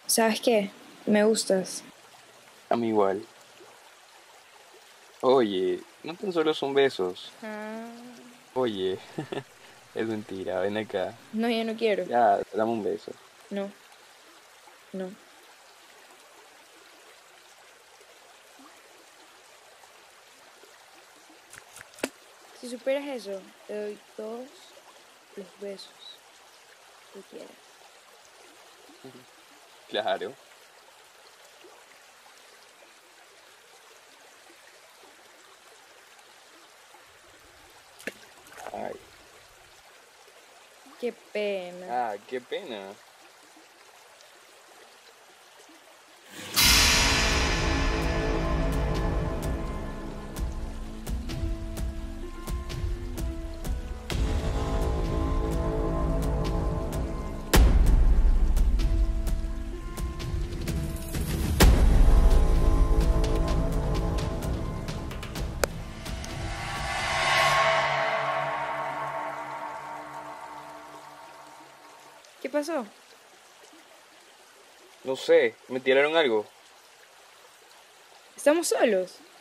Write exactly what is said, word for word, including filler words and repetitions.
¿Sabes qué? Me gustas. A mí igual. Oye, no tan solo son besos. Ah, Oye, es mentira, ven acá. no, ya no quiero. Ya, dame un beso. No, no. Si superas eso, te doy todos los besos que quieras. Claro. Ay, Qué pena. ah, qué pena. ¿Qué pasó? No sé, ¿me tiraron algo? ¿Estamos solos?